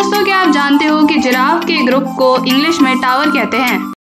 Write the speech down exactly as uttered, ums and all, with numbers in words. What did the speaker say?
दोस्तों, क्या आप जानते हो कि जिराफ के ग्रुप को इंग्लिश में टावर कहते हैं।